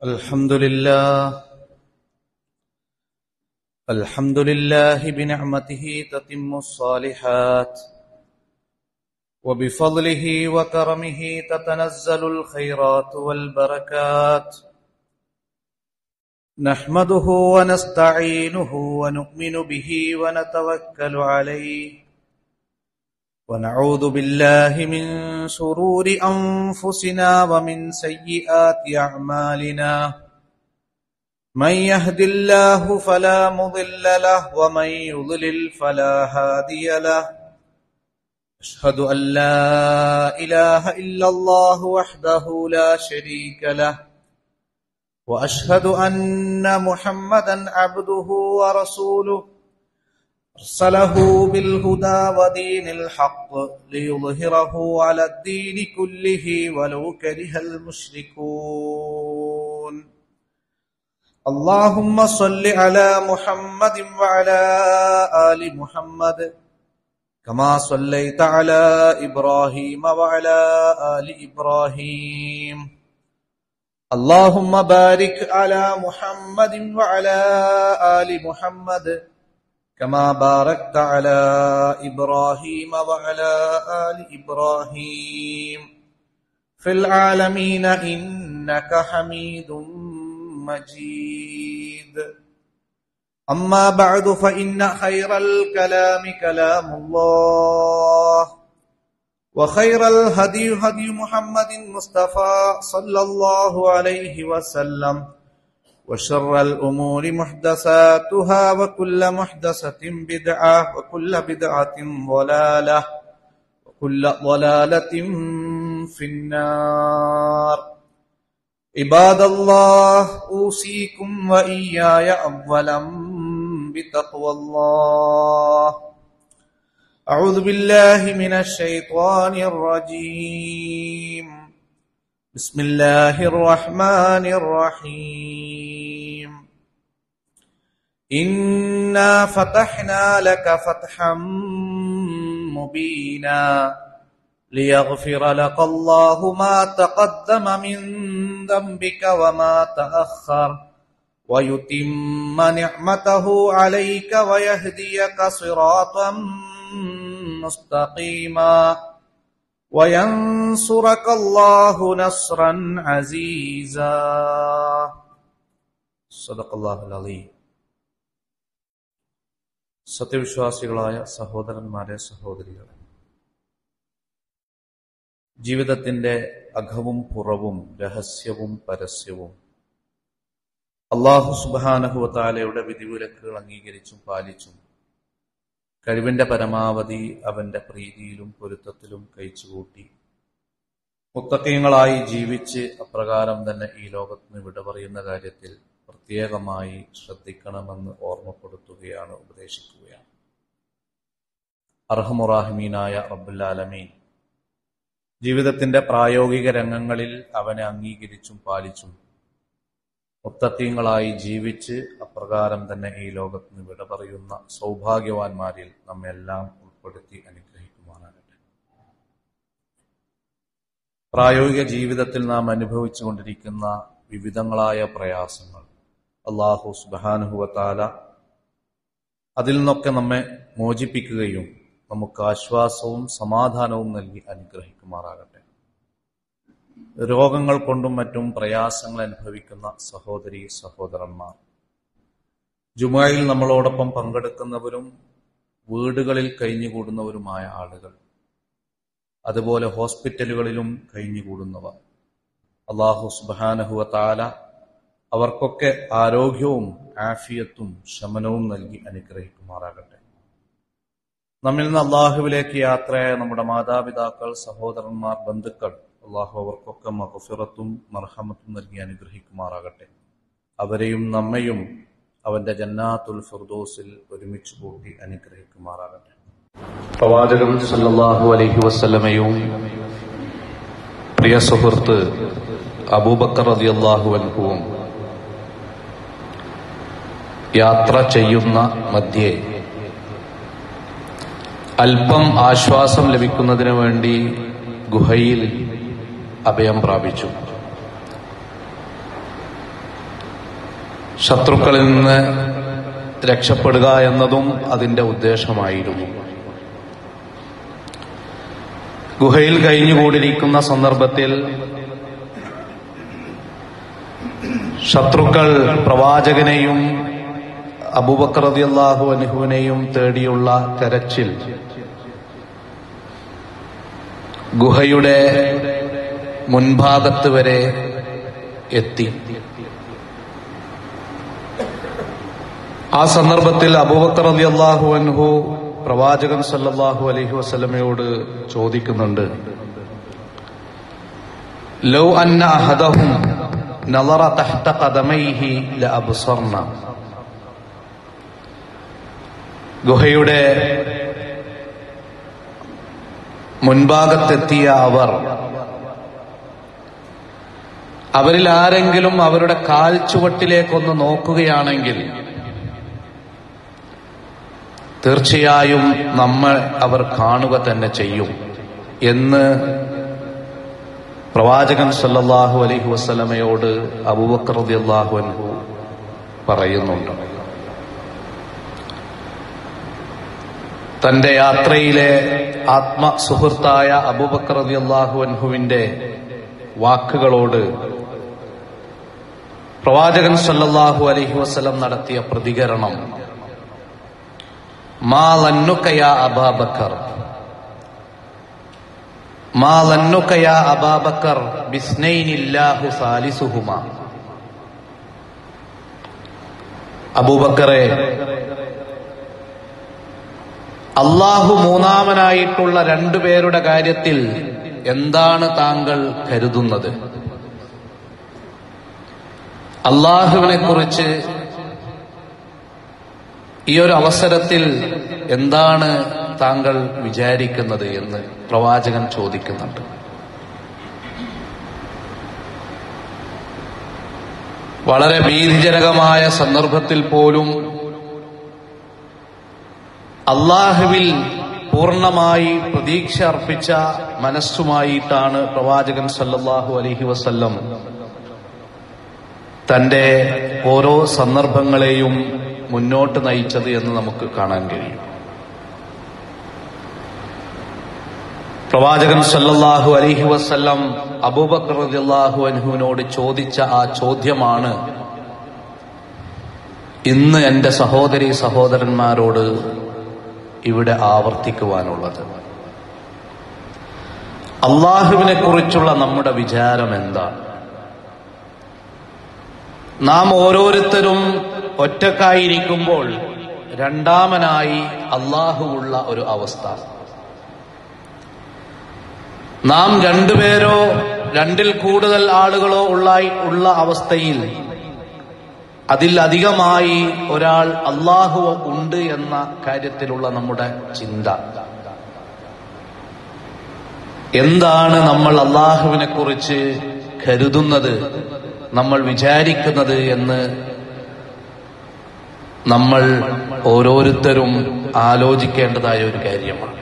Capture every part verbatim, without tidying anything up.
الحمد لله الحمد لله بنعمته تتم الصالحات وبفضله وكرمه تتنزل الخيرات والبركات نحمده ونستعينه ونؤمن به ونتوكل عليه ونعوذ بالله من شرور أنفسنا ومن سيئات أعمالنا من يهد الله فلا مضل له ومن يضلل فلا هادي له أشهد أن لا إله إلا الله وحده لا شريك له وأشهد أن محمدا عبده ورسوله أرسله بالهدى ودين الحق ليظهره على الدين كله ولو كره المشركون اللهم صل على محمد وعلى آل محمد كما صليت على إبراهيم وعلى آل إبراهيم اللهم بارك على محمد وعلى آل محمد كما باركت على إبراهيم وعلى آل إبراهيم في العالمين إنك حميد مجيد أما بعد فإن خير الكلام كلام الله وخير الهدي هدي محمد مصطفى صلى الله عليه وسلم وشر الأمور محدثاتها وكل محدثة بدعة وكل بدعة ضلالة وكل ضلالة في النار عباد الله أوصيكم وإياي أولا بتقوى الله أعوذ بالله من الشيطان الرجيم بسم الله الرحمن الرحيم إنا فتحنا لك فتحا مبينا ليغفر لك الله ما تقدم من ذنبك وما تأخر ويتم نعمته عليك ويهديك صراطا مستقيما وينصرك الله نصرا عزيزا صدق الله العظيم. സത്യവിശ്വാസികളായ സഹോദരന്മാരെ, സഹോദരികളെ, ജീവിതത്തിന്റെ അകവും പുറവും രഹസ്യവും പരസ്യവും അല്ലാഹു സുബ്ഹാനഹു വ തആലയുടെ വിധിവിലക്കുകൾ അംഗീകരിച്ചും പാലിച്ചും കഴിവിന്റെ പരമാവധി അവന്റെ പ്രീതിയിലും പൊരുത്തത്തിലും കഴിച്ചുകൂട്ടി മുത്തഖീങ്ങളായി ജീവിച്ച് അപ്രകാരം തന്നെ ഈ ലോകത്തിന് വിട പറയുന്ന കാര്യത്തിൽ പ്രത്യേകമായി ശ്രദ്ധിക്കണമെന്ന് ഓർമ്മപ്പെടുത്തുകയാണ്, ഉപദേശിക്കുകയാണ്. അർഹമുറാഹിമീനായ റബ്ബുൽ ആലമീൻ ജീവിതത്തിന്റെ പ്രായോഗിക രംഗങ്ങളിൽ അവനെ അംഗീകരിച്ചും പാലിച്ചും മുത്തഖീങ്ങളായി ജീവിച്ച് അപ്രകാരം തന്നെ ഈ ലോകത്തിന് വിട പറയുന്ന സൗഭാഗ്യവാന്മാരിൽ നമ്മെല്ലാം ഉൾപ്പെടുത്തി അനുഗ്രഹിക്കുവാനാകട്ടെ. പ്രായോഗിക ജീവിതത്തിൽ നാം അനുഭവിച്ചുകൊണ്ടിരിക്കുന്ന വിവിധങ്ങളായ പ്രയാസങ്ങൾ അല്ലാഹു സുബ്ഹാനഹു വ തആല അതിൽ നിന്നൊക്കെ നമ്മെ മോചിപ്പിക്കുകയും നമുക്ക് ആശ്വാസവും സമാധാനവും നൽകി അനുഗ്രഹിക്കുമാറാകട്ടെ. രോഗങ്ങൾ കൊണ്ടും മറ്റും പ്രയാസങ്ങൾ അനുഭവിക്കുന്ന സഹോദരി സഹോദരന്മാർ, ജുമുഅയിൽ നമ്മളോടൊപ്പം പങ്കെടുക്കുന്നവരും വീടുകളിൽ കഴിഞ്ഞുകൂടുന്നവരുമായ ആളുകൾ, അതുപോലെ ഹോസ്പിറ്റലുകളിലും കഴിഞ്ഞുകൂടുന്നവർ, അല്ലാഹു സുബ്ഹാനഹു വ തആല അവർക്കൊക്കെ ആരോഗ്യവും ആഫിയത്തും ശമനവും നൽകി അനുഗ്രഹിക്കുമാറാകട്ടെ. നമ്മിൽ നിന്ന് അല്ലാഹുവിലേക്ക് യാത്രയായ നമ്മുടെ മാതാപിതാക്കൾ, സഹോദരന്മാർ, ബന്ധുക്കൾ, അല്ലാഹു അവർക്കൊക്കെ മഗ്ഫിറത്തും മർഹമത്തും നൽകി അനുഗ്രഹിക്കുമാറാകട്ടെ. അവരെയും നമ്മയും അവന്റെ ജന്നാത്തുൽ ഫിർദൗസിൽ ഒരുമിച്ച് കൂട്ടി അനുഗ്രഹിക്കുമാറാകട്ടെ. പ്രവാചകൻ സല്ലല്ലാഹു അലൈഹി വസല്ലമയും പ്രിയ സുഹൃത്ത് അബൂബക്കർ റളിയല്ലാഹു അൻഹുവും യാത്ര ചെയ്യുന്ന മധ്യേ അല്പം ആശ്വാസം ലഭിക്കുന്നതിന് വേണ്ടി ഗുഹയിൽ അഭയം പ്രാപിച്ചു. ശത്രുക്കളിൽ നിന്ന് രക്ഷപ്പെടുക എന്നതും അതിന്റെ ഉദ്ദേശമായിരുന്നു. ഗുഹയിൽ കഴിഞ്ഞുകൂടിയിരിക്കുന്ന സന്ദർഭത്തിൽ ശത്രുക്കൾ പ്രവാചകനെയും അബൂബക്കർ റളിയല്ലാഹു അൻഹുവിനെയും തേടിയുള്ള തെരച്ചിൽ ഗുഹയുടെ മുൻഭാഗത്ത് വരെ എത്തി. ആ സന്ദർഭത്തിൽ അബൂബക്കർ റളിയല്ലാഹു അൻഹു പ്രവാചകൻ സല്ലല്ലാഹു അലൈഹി വസല്ലമയോട് ചോദിക്കുന്നുണ്ട്, ലൗ അന്ന അഹദഹും നളറ തഹ്ത ഖദമൈഹി ലഅബ്സർന. ഗുഹയുടെ മുൻഭാഗത്തെത്തിയ അവർ അവരിൽ ആരെങ്കിലും അവരുടെ കാൽ ചുവട്ടിലേക്കൊന്ന് നോക്കുകയാണെങ്കിൽ തീർച്ചയായും നമ്മൾ അവർ കാണുക തന്നെ ചെയ്യും എന്ന് പ്രവാചകൻ സല്ലല്ലാഹു അലൈഹി വസല്ലമയോട് അബൂബക്കർ റളിയല്ലാഹു അൻഹു പറയുന്നുണ്ട്. തന്റെ യാത്രയിലെ ആത്മസുഹൃത്തായ അബൂബക്കർ റളിയല്ലാഹു അൻഹുവിന്റെ വാക്കുകളോട് പ്രവാചകൻ സല്ലല്ലാഹു അലൈഹി വസല്ലം നടത്തിയ പ്രതികരണം, മാ ലന്നുക യാ അബൂബക്കർ മാ ലന്നുക യാ അബൂബക്കർ ബിസ്നൈനില്ലാഹു സാലിസുഹുമാ. അബൂബക്കറെ, അള്ളാഹു മൂന്നാമനായിട്ടുള്ള രണ്ടുപേരുടെ കാര്യത്തിൽ എന്താണ് താങ്കൾ കരുതുന്നത്? അള്ളാഹുവിനെ കുറിച്ച് ഈ ഒരു അവസരത്തിൽ എന്താണ് താങ്കൾ വിചാരിക്കുന്നത് എന്ന് പ്രവാചകൻ ചോദിക്കുന്നുണ്ട്. വളരെ ഭീതിജനകമായ സന്ദർഭത്തിൽ പോലും അള്ളാഹുവിൽ പൂർണ്ണമായി പ്രതീക്ഷ അർപ്പിച്ച മനസ്സുമായിട്ടാണ് പ്രവാചകൻ സല്ലല്ലാഹു അലൈഹി വസല്ലം തന്റെ ഓരോ സന്ദർഭങ്ങളെയും മുന്നോട്ട് നയിച്ചത് എന്ന് നമുക്ക് കാണാൻ കഴിയും. പ്രവാചകൻ സല്ലല്ലാഹു അലൈഹി വസല്ലം അബൂബക്കർ റളിയല്ലാഹു അൻഹുവിനോട് ചോദിച്ച ആ ചോദ്യമാണ് ഇന്ന് എന്റെ സഹോദരി സഹോദരന്മാരോട് ഇവിടെ ആവർത്തിക്കുവാനുള്ളത്. അള്ളാഹുവിനെ കുറിച്ചുള്ള നമ്മുടെ വിചാരം എന്താണ്? നാം ഓരോരുത്തരും ഒറ്റക്കായിരിക്കുമ്പോൾ രണ്ടാമനായി അള്ളാഹുവുള്ള ഒരു അവസ്ഥ. നാം രണ്ടുപേരോ രണ്ടിൽ കൂടുതൽ ആളുകളോ ഉള്ള ഉള്ള അവസ്ഥയിൽ അതിൽ അധികമായി ഒരാൾ അള്ളാഹു ഉണ്ട് എന്ന കാര്യത്തിലുള്ള നമ്മുടെ ചിന്ത. എന്താണ് നമ്മൾ അള്ളാഹുവിനെ കുറിച്ച് കരുതുന്നത്, നമ്മൾ വിചാരിക്കുന്നത് എന്ന് നമ്മൾ ഓരോരുത്തരും ആലോചിക്കേണ്ടതായ ഒരു കാര്യമാണ്.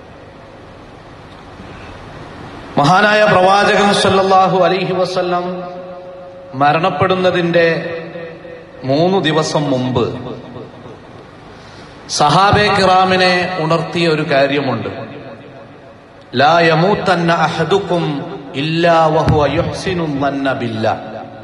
മഹാനായ പ്രവാചകൻ സല്ലല്ലാഹു അലൈഹി വസല്ലം മരണപ്പെടുന്നതിന്റെ മൂന്നു ദിവസം മുമ്പ് സഹാബെ കിറാമിനെ ഉണർത്തിയ ഒരു കാര്യമുണ്ട്. ലാ യമൂതന്ന അഹദുക്കും ഇല്ലാ വഹുവ യുഹ്സിനു ളന്ന ബില്ലാഹ്.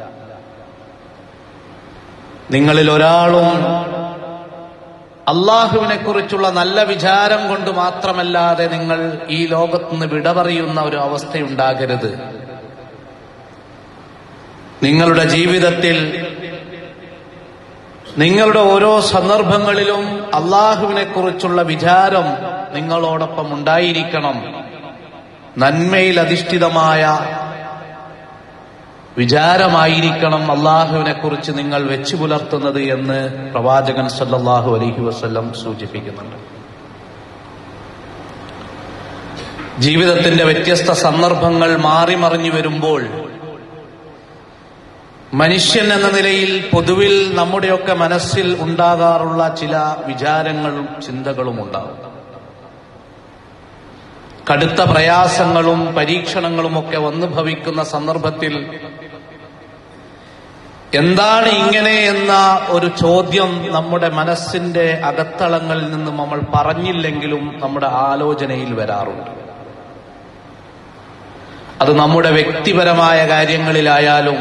നിങ്ങളിൽ ഒരാളും അള്ളാഹുവിനെ കുറിച്ചുള്ള നല്ല വിചാരം കൊണ്ട് മാത്രമല്ലാതെ നിങ്ങൾ ഈ ലോകത്തുനിന്ന് വിട പറയുന്ന ഒരു അവസ്ഥയുണ്ടാകരുത്. നിങ്ങളുടെ ജീവിതത്തിൽ നിങ്ങളുടെ ഓരോ സന്ദർഭങ്ങളിലും അള്ളാഹുവിനെ കുറിച്ചുള്ള വിചാരം നിങ്ങളോടൊപ്പം ഉണ്ടായിരിക്കണം. നന്മയിൽ അധിഷ്ഠിതമായ വിചാരമായിരിക്കണം അള്ളാഹുവിനെ കുറിച്ച് നിങ്ങൾ വെച്ചു പുലർത്തുന്നത് എന്ന് പ്രവാചകൻ സല്ലല്ലാഹു അലൈഹി വസല്ലം സൂചിപ്പിക്കുന്നുണ്ട്. ജീവിതത്തിന്റെ വ്യത്യസ്ത സന്ദർഭങ്ങൾ മാറി മറിഞ്ഞു വരുമ്പോൾ മനുഷ്യൻ എന്ന നിലയിൽ പൊതുവിൽ നമ്മുടെയൊക്കെ മനസ്സിൽ ഉണ്ടാകാറുള്ള ചില വിചാരങ്ങളും ചിന്തകളും ഉണ്ടാകും. കടുത്ത പ്രയാസങ്ങളും പരീക്ഷണങ്ങളും ഒക്കെ വന്നു ഭവിക്കുന്ന സന്ദർഭത്തിൽ എന്താണ് ഇങ്ങനെ എന്ന ഒരു ചോദ്യം നമ്മുടെ മനസ്സിന്റെ അകത്തളങ്ങളിൽ നിന്ന് നമ്മൾ പറഞ്ഞില്ലെങ്കിലും നമ്മുടെ ആലോചനയിൽ വരാറുണ്ട്. അത് നമ്മുടെ വ്യക്തിപരമായ കാര്യങ്ങളിലായാലും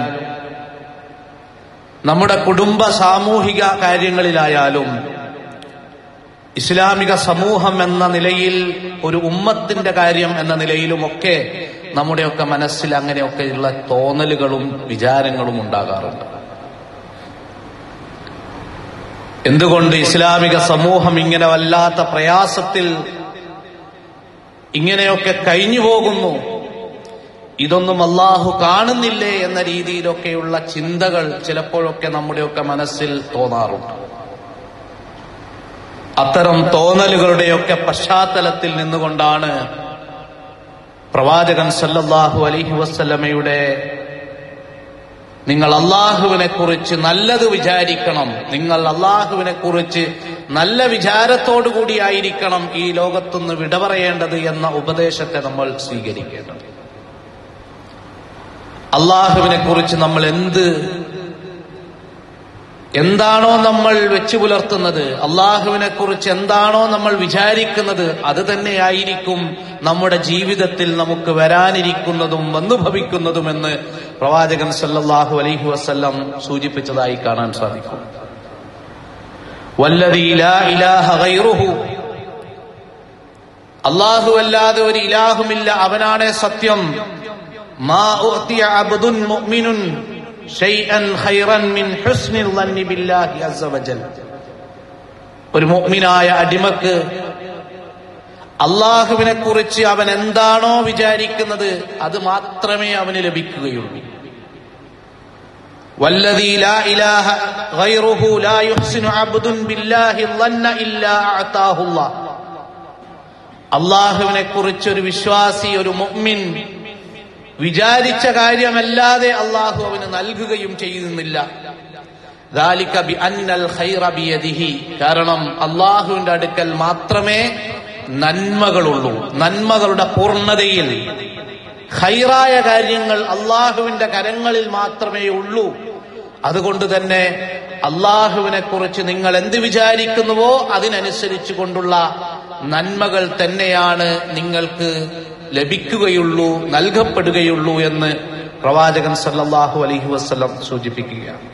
നമ്മുടെ കുടുംബ സാമൂഹിക കാര്യങ്ങളിലായാലും ഇസ്ലാമിക സമൂഹം എന്ന നിലയിൽ ഒരു ഉമ്മത്തിന്റെ കാര്യം എന്ന നിലയിലുമൊക്കെ നമ്മുടെയൊക്കെ മനസ്സിൽ അങ്ങനെയൊക്കെയുള്ള തോന്നലുകളും വിചാരങ്ങളും ഉണ്ടാകാറുണ്ട്. എന്തുകൊണ്ട് ഇസ്ലാമിക സമൂഹം ഇങ്ങനെ വല്ലാത്ത പ്രയാസത്തിൽ ഇങ്ങനെയൊക്കെ കഴിഞ്ഞു പോകുന്നു? ഇതൊന്നും അല്ലാഹു കാണുന്നില്ലേ എന്ന രീതിയിലൊക്കെയുള്ള ചിന്തകൾ ചിലപ്പോഴൊക്കെ നമ്മുടെയൊക്കെ മനസ്സിൽ തോന്നാറുണ്ട്. അത്തരം തോന്നലുകളുടെയൊക്കെ പശ്ചാത്തലത്തിൽ നിന്നുകൊണ്ടാണ് പ്രവാചകൻ സല്ലല്ലാഹു അലൈഹി വസല്ലമയുടെ നിങ്ങൾ അള്ളാഹുവിനെ കുറിച്ച് നല്ലത് വിചാരിക്കണം, നിങ്ങൾ അള്ളാഹുവിനെ കുറിച്ച് നല്ല വിചാരത്തോടു കൂടിയായിരിക്കണം ഈ ലോകത്തുനിന്ന് വിട പറയേണ്ടത് എന്ന ഉപദേശത്തെ നമ്മൾ സ്വീകരിക്കേണ്ടത്. അള്ളാഹുവിനെ കുറിച്ച് നമ്മൾ എന്ത് എന്താണോ നമ്മൾ വെച്ചു പുലർത്തുന്നത്, അള്ളാഹുവിനെ കുറിച്ച് എന്താണോ നമ്മൾ വിചാരിക്കുന്നത്, അത് തന്നെയായിരിക്കും നമ്മുടെ ജീവിതത്തിൽ നമുക്ക് വരാനിരിക്കുന്നതും വന്നു ഭവിക്കുന്നതുമെന്ന് പ്രവാചകൻ സല്ലല്ലാഹു അലൈഹി വസല്ലം സൂചിപ്പിച്ചതായി കാണാൻ സാധിക്കും. വല്ലദീ ലാ ഇലാഹ ഗൈറുഹു, അല്ലാഹു അല്ലാതെ ഒരു ഇലാഹുമില്ല, അവനാണ് സത്യം. മാ ഉഅതിയ അബ്ദുൻ മുഅ്മിനുൻ ഷൈഅൻ ഖൈറൻ മിൻ ഹുസ്നിൽ ളന്നി ബില്ലാഹി അസ്സ വജൽ. ഒരു മുഅ്മിനായ അടിമക്ക് അള്ളാഹുവിനെ കുറിച്ച് അവൻ എന്താണോ വിചാരിക്കുന്നത് അത് മാത്രമേ അവന് ലഭിക്കുകയുള്ളൂ. വല്ലദീ ലാ ഇലാഹ ഗൈറുഹു ലാ യുഹ്സിനു അബ്ദുൻ ബില്ലാഹി ളന്ന ഇല്ലാ അഅതാഹുല്ലാഹ്. അള്ളാഹുവിനെ കുറിച്ച് ഒരു വിശ്വാസി, ഒരു മുഅ്മിൻ വിചാരിച്ച കാര്യമല്ലാതെ അള്ളാഹു അവന് നൽകുകയും ചെയ്യുന്നില്ല. ദാലിക ബിഅന്നൽ ഖൈറ ബിയദിഹി, കാരണം അള്ളാഹുവിന്റെ അടുക്കൽ മാത്രമേ നന്മകളുള്ളൂ. നന്മകളുടെ പൂർണ്ണതയിൽ ഖൈറായ കാര്യങ്ങൾ അള്ളാഹുവിന്റെ കരങ്ങളിൽ മാത്രമേ ഉള്ളൂ. അതുകൊണ്ട് തന്നെ അള്ളാഹുവിനെ കുറിച്ച് നിങ്ങൾ എന്ത് വിചാരിക്കുന്നുവോ അതിനനുസരിച്ചു കൊണ്ടുള്ള നന്മകൾ തന്നെയാണ് നിങ്ങൾക്ക് ലഭിക്കുകയുള്ളൂ, നൽകപ്പെടുകയുള്ളൂ എന്ന് പ്രവാചകൻ സല്ലല്ലാഹു അലൈഹി വസല്ലം സൂചിപ്പിക്കുകയാണ്.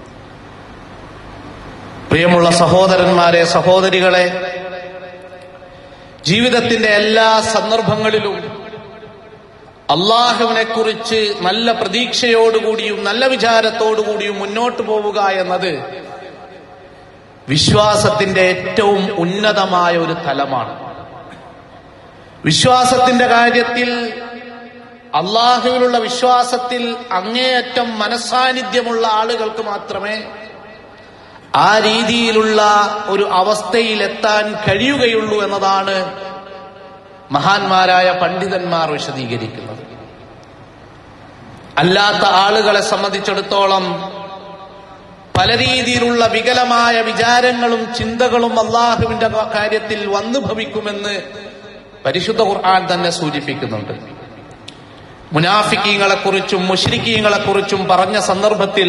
പ്രിയമുള്ള സഹോദരന്മാരെ, സഹോദരികളെ, ജീവിതത്തിന്റെ എല്ലാ സന്ദർഭങ്ങളിലും അള്ളാഹുവിനെ കുറിച്ച് നല്ല പ്രതീക്ഷയോടുകൂടിയും നല്ല വിചാരത്തോടുകൂടിയും മുന്നോട്ട് പോവുക എന്നത് വിശ്വാസത്തിന്റെ ഏറ്റവും ഉന്നതമായ ഒരു തലമാണ്. വിശ്വാസത്തിന്റെ കാര്യത്തിൽ, അള്ളാഹുവിലുള്ള വിശ്വാസത്തിൽ അങ്ങേയറ്റം മനസ്സാന്നിധ്യമുള്ള ആളുകൾക്ക് മാത്രമേ ആ രീതിയിലുള്ള ഒരു അവസ്ഥയിലെത്താൻ കഴിയുകയുള്ളൂ എന്നതാണ് മഹാന്മാരായ പണ്ഡിതന്മാർ വിശദീകരിക്കുന്നത്. അല്ലാത്ത ആളുകളെ സംബന്ധിച്ചിടത്തോളം പല രീതിയിലുള്ള വികലമായ വിചാരങ്ങളും ചിന്തകളും അള്ളാഹുവിന്റെ കാര്യത്തിൽ വന്നു ഭവിക്കുമെന്ന് പരിശുദ്ധ ഖുർആൻ തന്നെ സൂചിപ്പിക്കുന്നുണ്ട്. മുനാഫിക്കീങ്ങളെ കുറിച്ചും മുശ്രിക്കീങ്ങളെ കുറിച്ചും പറഞ്ഞ സന്ദർഭത്തിൽ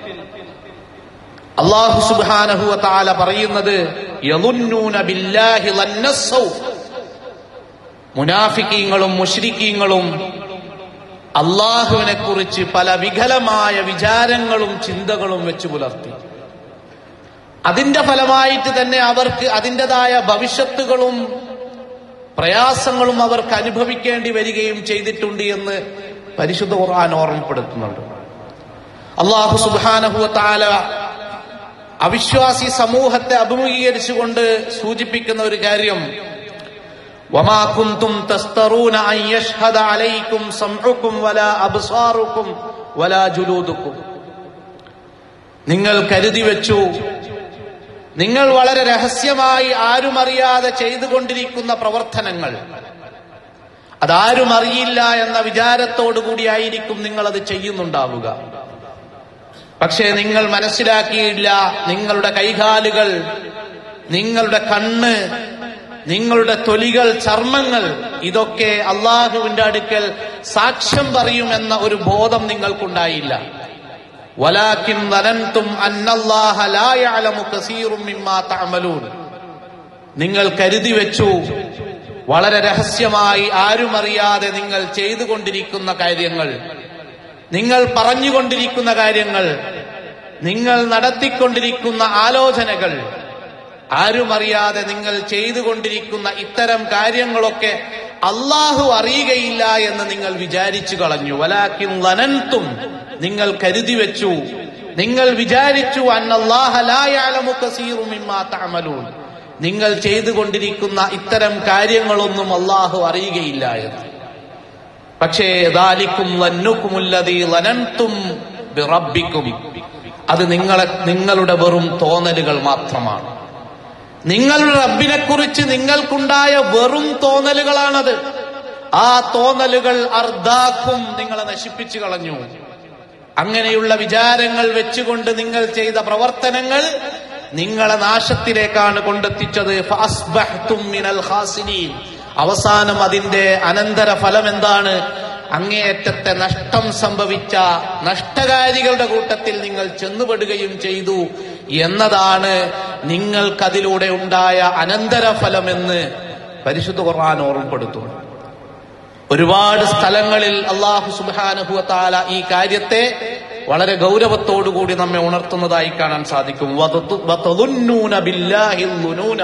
അല്ലാഹു സുബ്ഹാനഹു വ തആല പറയുന്നത് യളുന്നൂന ബില്ലാഹി ലന്നസ്സൗ, മുനാഫിക്കീങ്ങളും മുശ്രിക്കീങ്ങളും അള്ളാഹുവിനെ കുറിച്ച് പല വികലമായ വിചാരങ്ങളും ചിന്തകളും വെച്ചു പുലർത്തി. അതിന്റെ ഫലമായിട്ട് തന്നെ അവർക്ക് അതിൻ്റെതായ ഭവിഷ്യത്തുകളും പ്രയാസങ്ങളും അവർക്ക് അനുഭവിക്കേണ്ടി വരികയും ചെയ്തിട്ടുണ്ട് എന്ന് പരിശുദ്ധ ഖുർആൻ ഓർമ്മപ്പെടുത്തുന്നുണ്ട്. അല്ലാഹു സുബ്ഹാനഹു വ തആല അവിശ്വാസി സമൂഹത്തെ അഭിമുഖീകരിച്ചുകൊണ്ട് സൂചിപ്പിക്കുന്ന ഒരു കാര്യം, വമാ കുന്തും തസ്തറൂന അൻ യശ്ഹദ അലൈക്കും സംഉകും വലാ അബ്സാറുക്കും വലാ ജുലൂദുക്കും. നിങ്ങൾ കരുതി വെച്ചു, നിങ്ങൾ വളരെ രഹസ്യമായി ആരുമറിയാതെ ചെയ്തുകൊണ്ടിരിക്കുന്ന പ്രവർത്തനങ്ങൾ അതാരും അറിയില്ല എന്ന വിചാരത്തോടു കൂടിയായിരിക്കും നിങ്ങൾ അത് ചെയ്യുന്നുണ്ടാവുക. പക്ഷേ നിങ്ങൾ മനസ്സിലാക്കിയില്ല, നിങ്ങളുടെ കൈകാലുകൾ, നിങ്ങളുടെ കണ്ണ്, നിങ്ങളുടെ തൊലികൾ, ചർമ്മങ്ങൾ, ഇതൊക്കെ അള്ളാഹുവിന്റെ അടുക്കൽ സാക്ഷ്യം പറയുമെന്ന ഒരു ബോധം നിങ്ങൾക്കുണ്ടായില്ല. വലാകിൻ ദനൻതും അന്നല്ലാഹ ലാ യഅലമു കസീറും മിമ്മാ തഅമലൂൻ. നിങ്ങൾ കരുതി വെച്ചു വളരെ രഹസ്യമായി ആരുമറിയാതെ നിങ്ങൾ ചെയ്തുകൊണ്ടിരിക്കുന്ന കാര്യങ്ങൾ, നിങ്ങൾ പറഞ്ഞുകൊണ്ടിരിക്കുന്ന കാര്യങ്ങൾ, നിങ്ങൾ നടത്തിക്കൊണ്ടിരിക്കുന്ന ആലോചനകൾ, ആരുമറിയാതെ നിങ്ങൾ ചെയ്തുകൊണ്ടിരിക്കുന്ന ഇത്തരം കാര്യങ്ങളൊക്കെ അള്ളാഹു അറിയുകയില്ല എന്ന് നിങ്ങൾ വിചാരിച്ചു കളഞ്ഞു. വലാകിൻ ദനൻതും, നിങ്ങൾ കരുതി വെച്ചു, നിങ്ങൾ വിചാരിച്ചു അന്നല്ലാഹ ലാ യഅലമു കസീറും മിമ്മാ തഅമലൂൻ, നിങ്ങൾ ചെയ്തുകൊണ്ടിരിക്കുന്ന ഇത്തരം കാര്യങ്ങളൊന്നും അള്ളാഹു അറിയുകയില്ല എന്ന്. പക്ഷേ ദാലികും വന്നുകുമുല്ലദീ ലനൻതും ബിറബ്ബിക്കും, അത് നിങ്ങളെ നിങ്ങളുടെ വെറും തോന്നലുകൾ മാത്രമാണ്. നിങ്ങളുടെ റബ്ബിനെ കുറിച്ച് നിങ്ങൾക്കുണ്ടായ വെറും തോന്നലുകളാണത്. ആ തോന്നലുകൾ അർദാക്കും, നിങ്ങളെ നശിപ്പിച്ചു കളഞ്ഞു. അങ്ങനെയുള്ള വിചാരങ്ങൾ വെച്ചുകൊണ്ട് നിങ്ങൾ ചെയ്ത പ്രവർത്തനങ്ങൾ നിങ്ങളെ നാശത്തിലേക്കാണ് കൊണ്ടെത്തിച്ചത്. ഫഅസ്ബഹ്തും മിനൽ ഖാസിരീൻ, അവസാനം അതിന്റെ അനന്തര ഫലം എന്താണ്? അങ്ങേയറ്റത്തെ നഷ്ടം സംഭവിച്ച നഷ്ടകാരികളുടെ കൂട്ടത്തിൽ നിങ്ങൾ ചെന്നുപെടുകയും ചെയ്തു എന്നതാണ് നിങ്ങൾക്കതിലൂടെ ഉണ്ടായ അനന്തരഫലമെന്ന് പരിശുദ്ധ ഖുർആൻ ഓർമ്മപ്പെടുത്തുന്നു. ഒരുപാട് സ്ഥലങ്ങളിൽ അല്ലാഹു സുബ്ഹാനഹു വ തആല ഈ കാര്യത്തെ വളരെ ഗൗരവത്തോടുകൂടി നമ്മെ ഉണർത്തുന്നതായി കാണാൻ സാധിക്കും. വതദുന്നൂന ബില്ലാഹി ളുനൂന.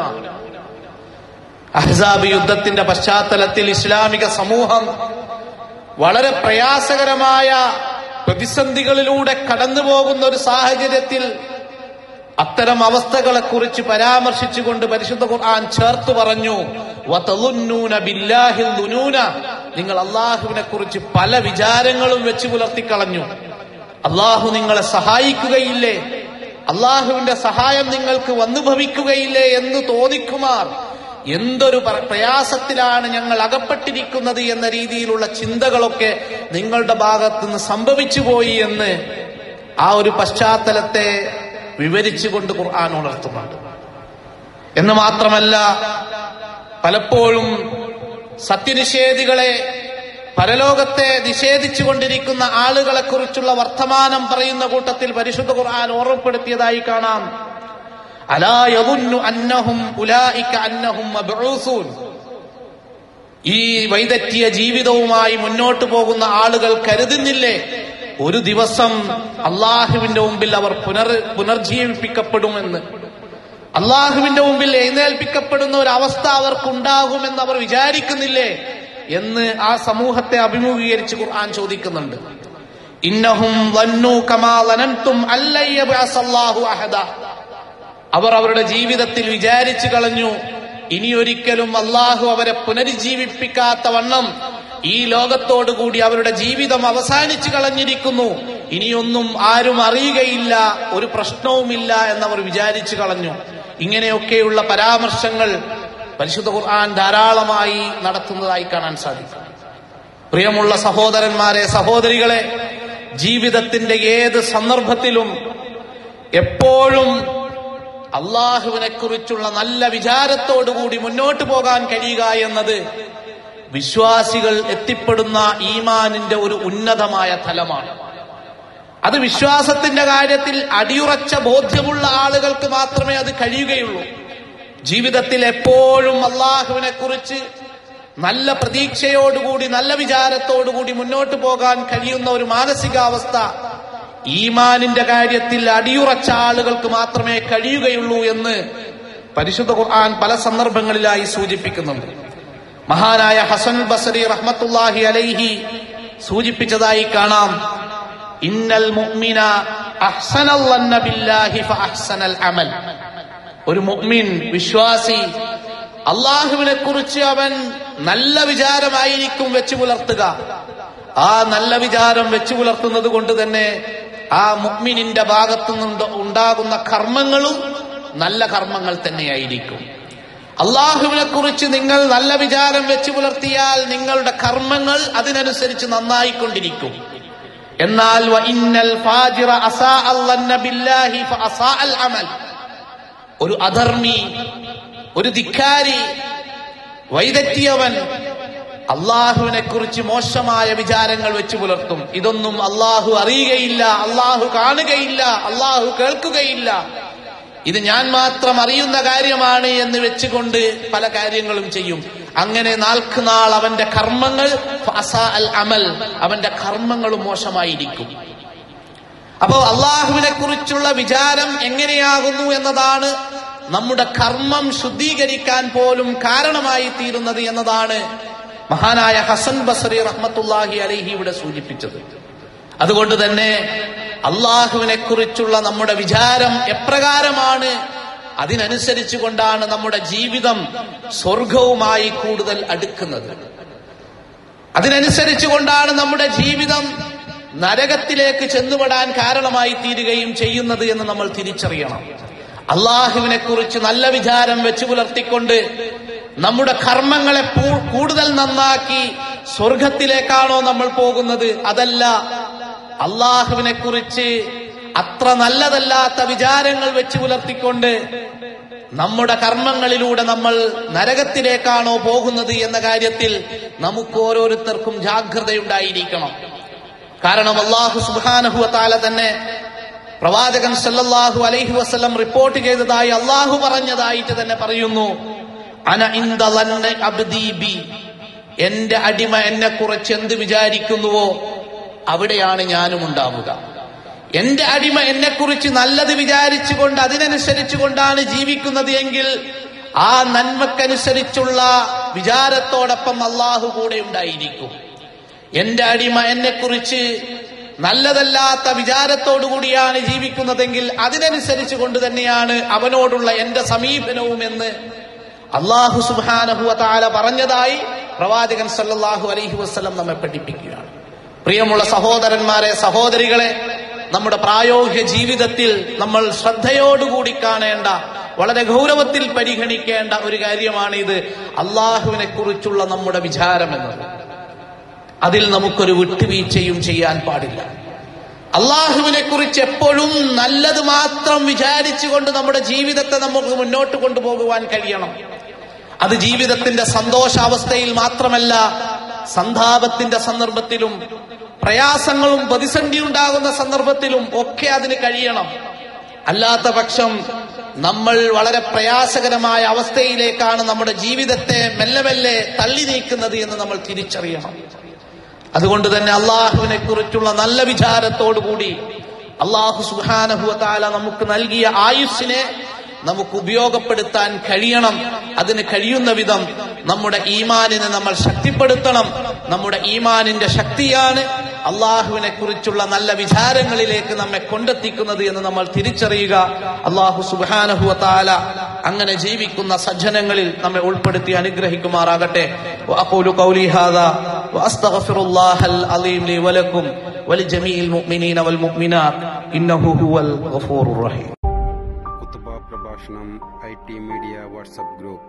അഹ്സാബ് യുദ്ധത്തിന്റെ പശ്ചാത്തലത്തിൽ ഇസ്ലാമിക സമൂഹം വളരെ പ്രയാസകരമായ പ്രതിസന്ധികളിലൂടെ കടന്നു പോകുന്ന ഒരു സാഹചര്യത്തിൽ അത്തരം അവസ്ഥകളെ കുറിച്ച് പരാമർശിച്ചുകൊണ്ട് പരിശുദ്ധ ഖുർആൻ ചേർത്ത് പറഞ്ഞു, വതദുന്നൂന ബില്ലാഹി ളുനൂന, നിങ്ങൾ അള്ളാഹുവിനെ കുറിച്ച് പല വിചാരങ്ങളും വെച്ച് പുലർത്തിക്കളഞ്ഞു. അള്ളാഹു നിങ്ങളെ സഹായിക്കുകയില്ലേ, അള്ളാഹുവിന്റെ സഹായം നിങ്ങൾക്ക് വന്നു ഭവിക്കുകയില്ലേ എന്ന് തോന്നിക്കുമാർ എന്തൊരു പ്രയാസത്തിലാണ് ഞങ്ങൾ അകപ്പെട്ടിരിക്കുന്നത് എന്ന രീതിയിലുള്ള ചിന്തകളൊക്കെ നിങ്ങളുടെ ഭാഗത്തുനിന്ന് സംഭവിച്ചു പോയി എന്ന് ആ ഒരു പശ്ചാത്തലത്തെ വിവരിച്ചുകൊണ്ട് ഖുർആൻ ഉണർത്തുന്നുണ്ട്. എന്ന് മാത്രമല്ല, പലപ്പോഴും സത്യനിഷേധികളെ, പരലോകത്തെ നിഷേധിച്ചു കൊണ്ടിരിക്കുന്ന ആളുകളെ കുറിച്ചുള്ള വർത്തമാനം പറയുന്ന കൂട്ടത്തിൽ പരിശുദ്ധ ഖുർആൻ ഓർമ്മപ്പെടുത്തിയതായി കാണാം. അലാ യദുന്നു അന്നഹും ഉലൈക അന്നഹും മബ്ഊസൂൻ. ഈ വൈദഗ്ധ്യ ജീവിതവുമായി മുന്നോട്ട് പോകുന്ന ആളുകൾ കരുതുന്നില്ലേ ഒരു ദിവസം അള്ളാഹുവിന്റെ മുമ്പിൽ അവർ പുനർ പുനർജീവിപ്പിക്കപ്പെടുമെന്ന്, അള്ളാഹുവിന്റെ മുമ്പിൽ എഴുന്നേൽപ്പിക്കപ്പെടുന്ന ഒരു അവസ്ഥ അവർക്കുണ്ടാകുമെന്ന് അവർ വിചാരിക്കുന്നില്ലേ എന്ന് ആ സമൂഹത്തെ അഭിമുഖീകരിച്ച് ഖുർആൻ ചോദിക്കുന്നുണ്ട്. ഇന്നഹും വന്നു കമാ ലനൻതും അല്ലൻ യബ്അസല്ലാഹു അഹദ. അവർ അവരുടെ ജീവിതത്തിൽ വിചാരിച്ചു കളഞ്ഞു, ഇനിയൊരിക്കലും അള്ളാഹു അവരെ പുനരുജ്ജീവിപ്പിക്കാത്ത വണ്ണം ഈ ലോകത്തോടുകൂടി അവരുടെ ജീവിതം അവസാനിച്ചു കളഞ്ഞിരിക്കുന്നു, ഇനിയൊന്നും ആരും അറിയുകയില്ല, ഒരു പ്രശ്നവുമില്ല എന്നവർ വിചാരിച്ചു കളഞ്ഞു. ഇങ്ങനെയൊക്കെയുള്ള പരാമർശങ്ങൾ പരിശുദ്ധ ഖുർആൻ ധാരാളമായി നടത്തുന്നതായി കാണാൻ സാധിക്കും. പ്രിയമുള്ള സഹോദരന്മാരെ, സഹോദരികളെ, ജീവിതത്തിന്റെ ഏത് സന്ദർഭത്തിലും എപ്പോഴും അള്ളാഹുവിനെ കുറിച്ചുള്ള നല്ല വിചാരത്തോടുകൂടി മുന്നോട്ട് പോകാൻ കഴിയുക എന്നത് വിശ്വാസികൾ എത്തിപ്പെടുന്ന ഈമാനിന്റെ ഒരു ഉന്നതമായ തലമാണ്. അത് വിശ്വാസത്തിന്റെ കാര്യത്തിൽ അടിയുറച്ച ബോധ്യമുള്ള ആളുകൾക്ക് മാത്രമേ അത് കഴിയുകയുള്ളൂ. ജീവിതത്തിൽ എപ്പോഴും അള്ളാഹുവിനെ കുറിച്ച് നല്ല പ്രതീക്ഷയോടുകൂടി നല്ല വിചാരത്തോടുകൂടി മുന്നോട്ട് പോകാൻ കഴിയുന്ന ഒരു മാനസികാവസ്ഥ ഈമാനിന്റെ കാര്യത്തിൽ അടിയുറച്ച ആളുകൾക്ക് മാത്രമേ കഴിയുകയുള്ളൂ എന്ന് പരിശുദ്ധ ഖുർആൻ പല സന്ദർഭങ്ങളിലായി സൂചിപ്പിക്കുന്നുണ്ട്. മഹാനായ ഹസൻ ബസ്രി റഹ്മത്തുള്ളാഹി അലൈഹി സൂചിപ്പിച്ചതായി കാണാം, ഇന്നൽ മുഅ്മിന അഹ്സനൽ ളന്ന ബില്ലാഹി ഫഅഹ്സനൽ അമൽ. ഒരു മുഅ്മിൻ, വിശ്വാസി, അള്ളാഹുവിനെ കുറിച്ച് അവൻ നല്ല വിചാരമായിരിക്കും വെച്ചു പുലർത്തുക. ആ നല്ല വിചാരം വെച്ചു പുലർത്തുന്നത് കൊണ്ട് തന്നെ ആ മുഅ്മിനിന്റെ ഭാഗത്തുനിന്ന് ഉണ്ടാകുന്ന കർമ്മങ്ങളും നല്ല കർമ്മങ്ങൾ തന്നെയായിരിക്കും. അള്ളാഹുവിനെ കുറിച്ച് നിങ്ങൾ നല്ല വിചാരം വെച്ചു പുലർത്തിയാൽ നിങ്ങളുടെ കർമ്മങ്ങൾ അതിനനുസരിച്ച് നന്നായിക്കൊണ്ടിരിക്കും. എന്നാൽ വഇന്നൽ ഫാജിറ അസാഅ ളന്ന ബില്ലാഹി ഫഅസാഅൽ അമൽ. ഒരു അധർമ്മി, ഒരു ധിക്കാരി, വൈദഗ്ധ്യവൻ അള്ളാഹുവിനെ കുറിച്ച് മോശമായ വിചാരങ്ങൾ വെച്ച് പുലർത്തും. ഇതൊന്നും അള്ളാഹു അറിയുകയില്ല, അള്ളാഹു കാണുകയില്ല, അള്ളാഹു കേൾക്കുകയില്ല, ഇത് ഞാൻ മാത്രം അറിയുന്ന കാര്യമാണ് എന്ന് വെച്ചുകൊണ്ട് പല കാര്യങ്ങളും ചെയ്യും. അങ്ങനെ നാൾക്ക് നാൾ അവന്റെ കർമ്മങ്ങൾ അൽ അമൽ അവന്റെ കർമ്മങ്ങളും മോശമായിരിക്കും. അപ്പോ അള്ളാഹുവിനെ കുറിച്ചുള്ള വിചാരം എങ്ങനെയാകുന്നു എന്നതാണ് നമ്മുടെ കർമ്മം ശുദ്ധീകരിക്കാൻ പോലും കാരണമായി തീരുന്നത് എന്നതാണ് മഹാനായ ഹസൻ ബസറി റഹ്മത്തുള്ളാഹി അലൈഹി ഇവിടെ സൂചിപ്പിച്ചത്. അതുകൊണ്ട് തന്നെ അള്ളാഹുവിനെ കുറിച്ചുള്ള നമ്മുടെ വിചാരം എപ്രകാരമാണ്, അതിനനുസരിച്ചു കൊണ്ടാണ് നമ്മുടെ ജീവിതം സ്വർഗവുമായി കൂടുതൽ അടുക്കുന്നത്. അതിനനുസരിച്ചു കൊണ്ടാണ് നമ്മുടെ ജീവിതം നരകത്തിലേക്ക് ചെന്നുപെടാൻ കാരണമായി തീരുകയും ചെയ്യുന്നത് എന്ന് നമ്മൾ തിരിച്ചറിയണം. അള്ളാഹുവിനെ കുറിച്ച് നല്ല വിചാരം വെച്ചു പുലർത്തിക്കൊണ്ട് നമ്മുടെ കർമ്മങ്ങളെ കൂടുതൽ നന്നാക്കി സ്വർഗത്തിലേക്കാണോ നമ്മൾ പോകുന്നത്? അതല്ല, അള്ളാഹുവിനെ കുറിച്ച് അത്ര നല്ലതല്ലാത്ത വിചാരങ്ങൾ വെച്ച് പുലർത്തിക്കൊണ്ട് നമ്മുടെ കർമ്മങ്ങളിലൂടെ നമ്മൾ നരകത്തിലേക്കാണോ പോകുന്നത് എന്ന കാര്യത്തിൽ നമുക്ക് ഓരോരുത്തർക്കും ജാഗ്രതയുണ്ടായിരിക്കണം. കാരണം അല്ലാഹു സുബ്ഹാനഹു വ തആല തന്നെ പ്രവാചകൻ സല്ലല്ലാഹു അലൈഹി വസല്ലം റിപ്പോർട്ട് ചെയ്തതായി അള്ളാഹു പറഞ്ഞതായിട്ട് തന്നെ പറയുന്നു, അന ഇൻദ ലന്ന അബ്ദി ബി, എന്റെ അടിമ എന്നെ കുറിച്ച് എന്ത് വിചാരിക്കുന്നുവോ അവിടെയാണ് ഞാനും ഉണ്ടാവുക. എന്റെ അടിമ എന്നെ കുറിച്ച് നല്ലത് വിചാരിച്ചുകൊണ്ട് അതിനനുസരിച്ചു കൊണ്ടാണ് ജീവിക്കുന്നത് എങ്കിൽ ആ നന്മക്കനുസരിച്ചുള്ള വിചാരത്തോടൊപ്പം അള്ളാഹു കൂടെ ഉണ്ടായിരിക്കും. എന്റെ അടിമ എന്നെ കുറിച്ച് നല്ലതല്ലാത്ത വിചാരത്തോടുകൂടിയാണ് ജീവിക്കുന്നതെങ്കിൽ അതിനനുസരിച്ച് കൊണ്ട് തന്നെയാണ് അവനോടുള്ള എന്റെ സമീപനവും എന്ന് അല്ലാഹു സുബ്ഹാനഹു വ തആല പറഞ്ഞതായി പ്രവാചകൻ സല്ലല്ലാഹു അലൈഹി വസല്ലം നമ്മെ പഠിപ്പിക്കുകയാണ്. പ്രിയമുള്ള സഹോദരന്മാരെ, സഹോദരികളെ, നമ്മുടെ പ്രായോഗിക ജീവിതത്തിൽ നമ്മൾ ശ്രദ്ധയോടുകൂടി കാണേണ്ട, വളരെ ഗൗരവത്തിൽ പരിഗണിക്കേണ്ട ഒരു കാര്യമാണ് ഇത്, അള്ളാഹുവിനെ കുറിച്ചുള്ള നമ്മുടെ വിചാരം എന്നത്. അതിൽ നമുക്കൊരു വിട്ടുവീഴ്ചയും ചെയ്യാൻ പാടില്ല. അള്ളാഹുവിനെ കുറിച്ച് എപ്പോഴും നല്ലത് മാത്രം വിചാരിച്ചുകൊണ്ട് നമ്മുടെ ജീവിതത്തെ നമുക്ക് മുന്നോട്ട് കൊണ്ടുപോകുവാൻ കഴിയണം. അത് ജീവിതത്തിന്റെ സന്തോഷാവസ്ഥയിൽ മാത്രമല്ല, സന്താപത്തിന്റെ സന്ദർഭത്തിലും പ്രയാസങ്ങളും പ്രതിസന്ധി ഉണ്ടാകുന്ന സന്ദർഭത്തിലും ഒക്കെ അതിന് കഴിയണം. അല്ലാത്ത പക്ഷം നമ്മൾ വളരെ പ്രയാസകരമായ അവസ്ഥയിലേക്കാണ് നമ്മുടെ ജീവിതത്തെ മെല്ലെ മെല്ലെ തള്ളി നീക്കുന്നത് എന്ന് നമ്മൾ തിരിച്ചറിയണം. അതുകൊണ്ട് തന്നെ അള്ളാഹുവിനെ കുറിച്ചുള്ള നല്ല വിചാരത്തോടുകൂടി അള്ളാഹു സുബ്ഹാനഹു വ തആല നമുക്ക് നൽകിയ ആയുസ്സിനെ നമുക്ക് ഉപയോഗപ്പെടുത്താൻ കഴിയണം. അതിന് കഴിയുന്ന വിധം നമ്മുടെ ഈമാനിനെ നമ്മൾ ശക്തിപ്പെടുത്തണം. നമ്മുടെ ഈമാനിന്റെ ശക്തിയാണ് അള്ളാഹുവിനെ കുറിച്ചുള്ള നല്ല വിചാരങ്ങളിലേക്ക് നമ്മെ കൊണ്ടെത്തിക്കുന്നത് എന്ന് നമ്മൾ തിരിച്ചറിയുക. അള്ളാഹു സുബ്ഹാനഹു വ തആല അങ്ങനെ ജീവിക്കുന്ന സജ്ജനങ്ങളിൽ നമ്മെ ഉൾപ്പെടുത്തി അനുഗ്രഹിക്കുമാറാകട്ടെ. വഅഖൂലു ഖൗലി ഹാദാ വഅസ്തഗ്ഫിറുല്ലാഹൽ അലീം ലി വലക്കും വലിജമീഇൽ മുഅ്മിനീന വൽ മുഅ്മിനാത്ത് ഇന്നഹു ഹുവൽ ഗഫൂറുർ റഹീം. Prabhashanam I T Media WhatsApp group.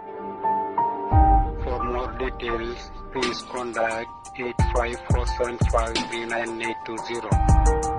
For more details, please contact eight five four seven five three nine eight two zero.